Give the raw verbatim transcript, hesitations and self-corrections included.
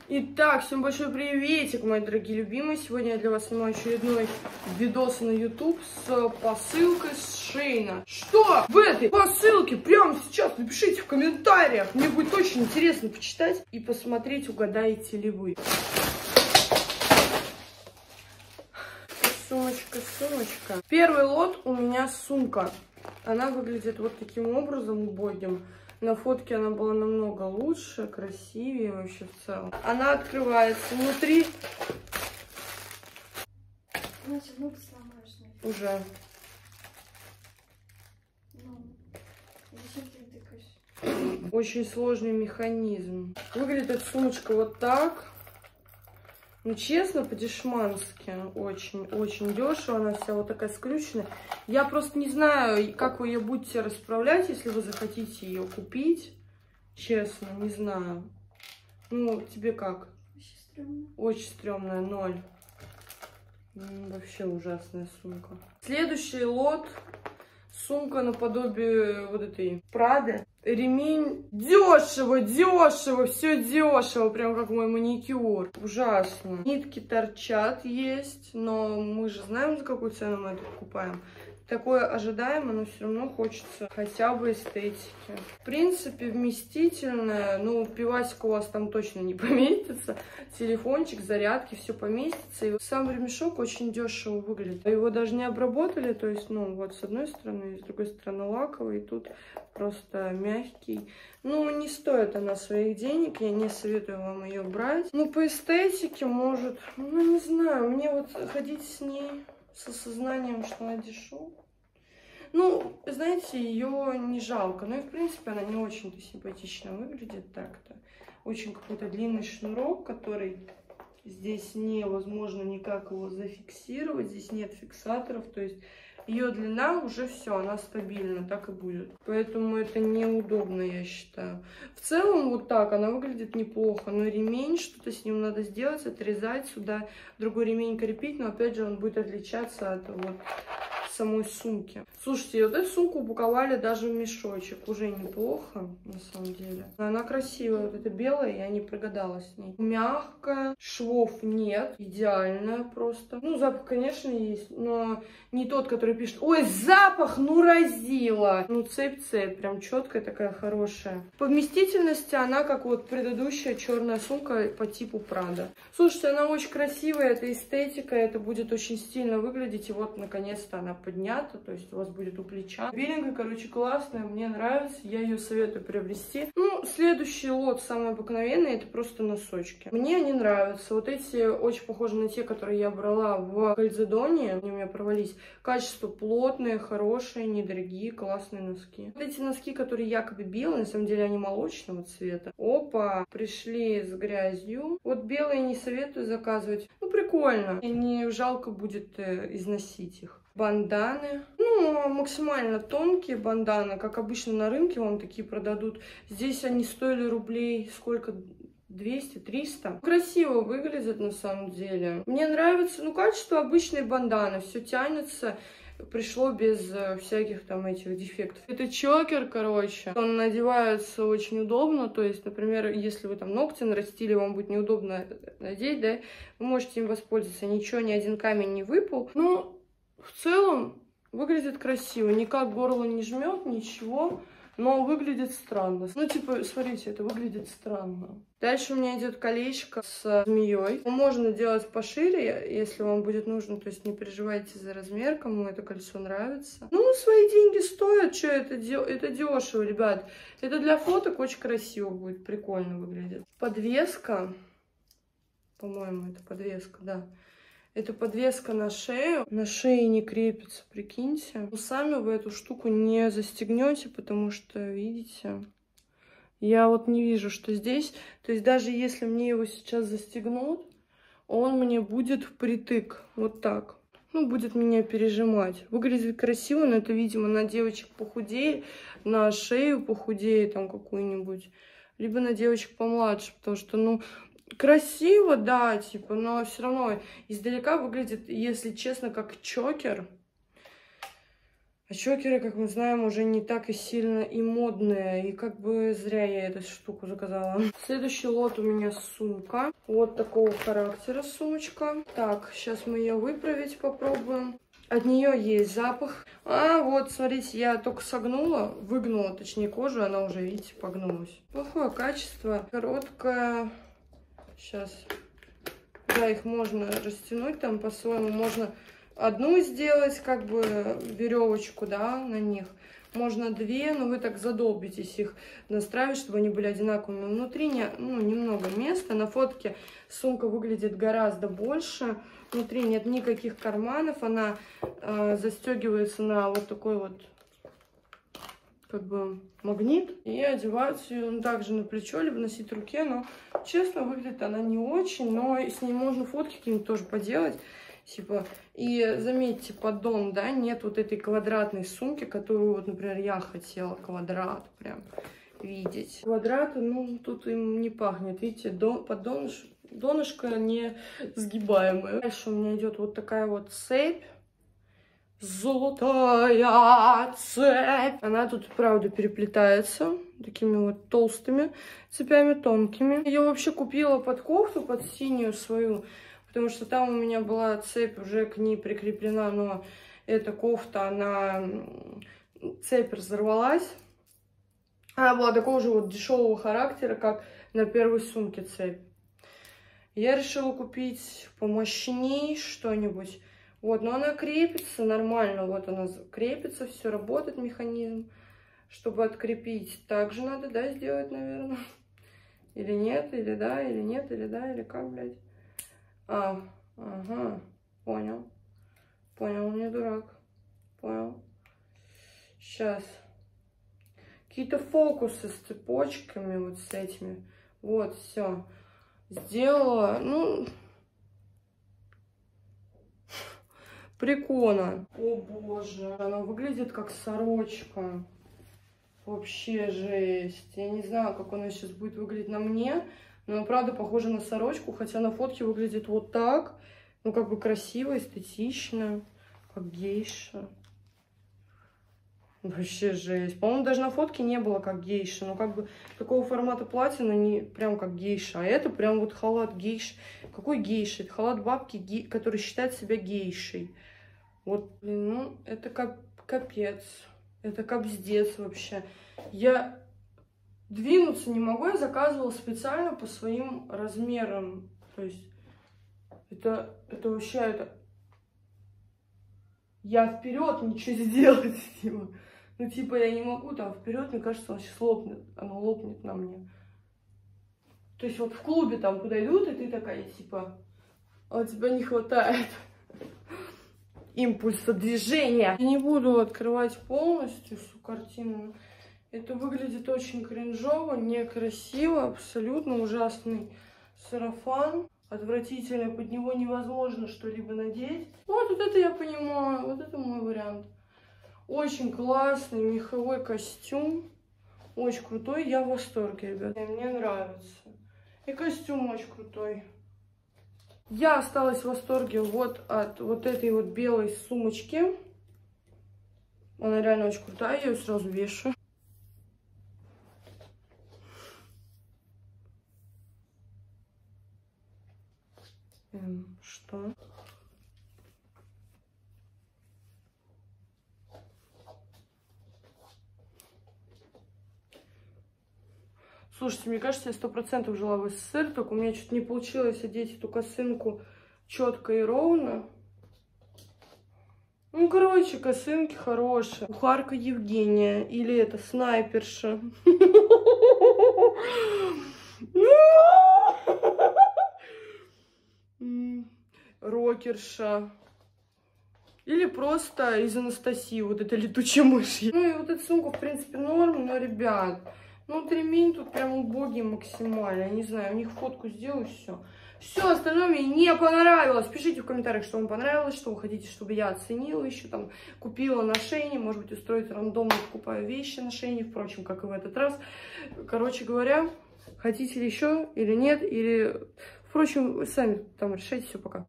Итак, всем большой приветик, мои дорогие любимые. Сегодня я для вас снимаю очередной видос на YouTube с посылкой с Шейна. Что в этой посылке прямо сейчас? Напишите в комментариях. Мне будет очень интересно почитать и посмотреть, угадаете ли вы. Сумочка, сумочка. Первый лот у меня сумка. Она выглядит вот таким образом убогим. На фотке она была намного лучше, красивее вообще в целом. Она открывается внутри. Значит, ну ты сломаешь. Уже. Ну, зачем ты тыкаешь? Очень сложный механизм. Выглядит эта сумочка вот так. Ну, честно, по-дешмански. Очень-очень дешево. Она вся вот такая скрюченная. Я просто не знаю, как вы ее будете расправлять, если вы захотите ее купить. Честно, не знаю. Ну, тебе как? Очень стрёмно. Очень стрёмная, ноль. Вообще ужасная сумка. Следующий лот. Сумка наподобие вот этой Прады. Ремень дешево, дешево, все дешево, прям как мой маникюр. Ужасно. Нитки торчат есть, но мы же знаем, за какую цену мы это покупаем. Такое ожидаемо, но все равно хочется хотя бы эстетики. В принципе, вместительная. Ну, пивасик у вас там точно не поместится. Телефончик, зарядки, все поместится. И сам ремешок очень дешево выглядит. Его даже не обработали. То есть, ну, вот с одной стороны, с другой стороны лаковый. Тут просто мягкий. Ну, не стоит она своих денег. Я не советую вам ее брать. Ну, по эстетике, может, ну, не знаю. Мне вот ходить с ней с осознанием, что она дешевая. Ну, знаете, ее не жалко. Ну и, в принципе, она не очень-то симпатично выглядит так-то. Очень какой-то длинный шнурок, который здесь невозможно никак его зафиксировать. Здесь нет фиксаторов. То есть ее длина уже все, она стабильна, так и будет. Поэтому это неудобно, я считаю. В целом, вот так она выглядит неплохо. Но ремень, что-то с ним надо сделать, отрезать, сюда другой ремень крепить. Но опять же, он будет отличаться от вот самой сумки. Слушайте, вот эту сумку упаковали даже в мешочек. Уже неплохо, на самом деле. Она красивая, вот эта белая, я не прогадала с ней. Мягкая, швов нет, идеальная просто. Ну, запах, конечно, есть, но не тот, который пишет: ой, запах, ну разила. Ну, цепь-цепь, прям четкая такая, хорошая. По вместительности она как вот предыдущая черная сумка по типу Прада. Слушайте, она очень красивая, это эстетика, это будет очень стильно выглядеть. И вот, наконец-то, она поднята, то есть у вас будет у плеча. Беленькая, короче, классная, мне нравится, я ее советую приобрести. Ну, следующий лот, самый обыкновенный, это просто носочки. Мне они нравятся. Вот эти очень похожи на те, которые я брала в Кальцедоне. Они у меня порвались. Качество плотные, хорошие, недорогие, классные носки. Вот эти носки, которые якобы белые, на самом деле они молочного цвета. Опа, пришли с грязью. Вот белые не советую заказывать. Ну, прикольно. И не жалко будет э, износить их. Банданы. Ну, максимально тонкие банданы. Как обычно на рынке вам такие продадут. Здесь они стоили рублей сколько? двести-триста. Красиво выглядят на самом деле. Мне нравится, ну, качество обычной банданы. Все тянется. Пришло без э, всяких там этих дефектов. Это чокер, короче. Он надевается очень удобно. То есть, например, если вы там ногти нарастили, вам будет неудобно надеть, да, вы можете им воспользоваться. Ничего, ни один камень не выпал. Ну, в целом выглядит красиво. Никак горло не жмет, ничего. Но выглядит странно. Ну, типа, смотрите, это выглядит странно. Дальше у меня идет колечко с змеей. Можно делать пошире, если вам будет нужно. То есть не переживайте за размер, кому это кольцо нравится. Ну, свои деньги стоят. Что это? Это дешево, ребят. Это для фоток очень красиво будет. Прикольно выглядит. Подвеска. По-моему, это подвеска, да. Это подвеска на шею. На шее не крепится, прикиньте. Но сами вы эту штуку не застегнете, потому что, видите, я вот не вижу, что здесь. То есть даже если мне его сейчас застегнут, он мне будет впритык. Вот так. Ну, будет меня пережимать. Выглядит красиво, но это, видимо, на девочек похудее, на шею похудее там какую-нибудь. Либо на девочек помладше, потому что, ну... Красиво, да, типа, но все равно издалека выглядит, если честно, как чокер. А чокеры, как мы знаем, уже не так и сильно и модные. И как бы зря я эту штуку заказала. Следующий лот у меня сумка. Вот такого характера сумочка. Так, сейчас мы ее выправить попробуем. От нее есть запах. А, вот, смотрите, я только согнула, выгнула, точнее, кожу, она уже, видите, погнулась. Плохое качество, короткая. Сейчас. Да, их можно растянуть там по-своему, можно... Одну сделать, как бы, веревочку, да, на них. Можно две, но вы так задолбитесь их настраивать, чтобы они были одинаковыми. Внутри не, ну, немного места. На фотке сумка выглядит гораздо больше. Внутри нет никаких карманов. Она э, застегивается на вот такой вот, как бы, магнит. И одевать ее также на плечо, либо носить в руке. Но, честно, выглядит она не очень. Но с ней можно фотки какие-нибудь тоже поделать. Типа, и заметьте, поддон, да, нет вот этой квадратной сумки, которую, вот, например, я хотела квадрат прям видеть. Квадраты, ну, тут им не пахнет, видите, дон, поддон, донышко не сгибаемое. Дальше у меня идет вот такая вот цепь, золотая цепь. Она тут, правда, переплетается такими вот толстыми цепями, тонкими. Я вообще купила под кофту, под синюю свою, потому что там у меня была цепь уже к ней прикреплена, но эта кофта, она... цепь разорвалась. Она была такого же вот дешевого характера, как на первой сумке цепь. Я решила купить помощней что-нибудь. Вот, но она крепится нормально. Вот она крепится, все работает, механизм. Чтобы открепить, также надо, да, сделать, наверное. Или нет, или да, или нет, или да, или как, блядь. А, ага, понял. Понял, не дурак. Понял. Сейчас. Какие-то фокусы с цепочками, вот с этими. Вот, все. Сделала, ну... Прикольно. О боже, она выглядит как сорочка. Вообще жесть. Я не знаю, как она сейчас будет выглядеть на мне. Но она, правда, похожа на сорочку, хотя на фотке выглядит вот так. Ну, как бы красиво, эстетично, как гейша. Вообще жесть. По-моему, даже на фотке не было как гейша. Но как бы такого формата платья, но не прям как гейша. А это прям вот халат гейш. Какой гейша? Это халат бабки, гей... который считает себя гейшей. Вот, блин, ну, это как капец. Это капздец вообще. Я... Двинуться не могу, я заказывала специально по своим размерам. То есть, это, это вообще, это... Я вперед ничего сделать, типа. Ну, типа, я не могу там вперед, мне кажется, он сейчас лопнет. Оно лопнет на мне. То есть, вот в клубе там, куда идут, и ты такая, типа, а у тебя не хватает импульса движения. Я не буду открывать полностью всю картину. Это выглядит очень кринжово, некрасиво, абсолютно ужасный сарафан. Отвратительно, под него невозможно что-либо надеть. Вот, вот это я понимаю, вот это мой вариант. Очень классный меховой костюм, очень крутой, я в восторге, ребят. Мне нравится. И костюм очень крутой. Я осталась в восторге вот от вот этой вот белой сумочки. Она реально очень крутая, я ее сразу вешаю. Эм, что? Слушайте, мне кажется, я сто процентов жила в СССР, только у меня что-то не получилось одеть эту косынку четко и ровно. Ну, короче, косынки хорошие. Кухарка Евгения. Или это снайперша. Рокерша. Или просто из Анастасии, вот эта летучая мышь. Ну и вот эта сумка, в принципе, норм, но, ребят, ну, ремень тут прям убогий максимально. Я не знаю, у них фотку сделаю, все. Все остальное мне не понравилось. Пишите в комментариях, что вам понравилось, что вы хотите, чтобы я оценила еще, там, купила на Шейне, может быть, устроить рандомно, покупаю вещи на Шейне, впрочем, как и в этот раз. Короче говоря, хотите ли еще или нет, или, впрочем, вы сами там решайте, все, пока.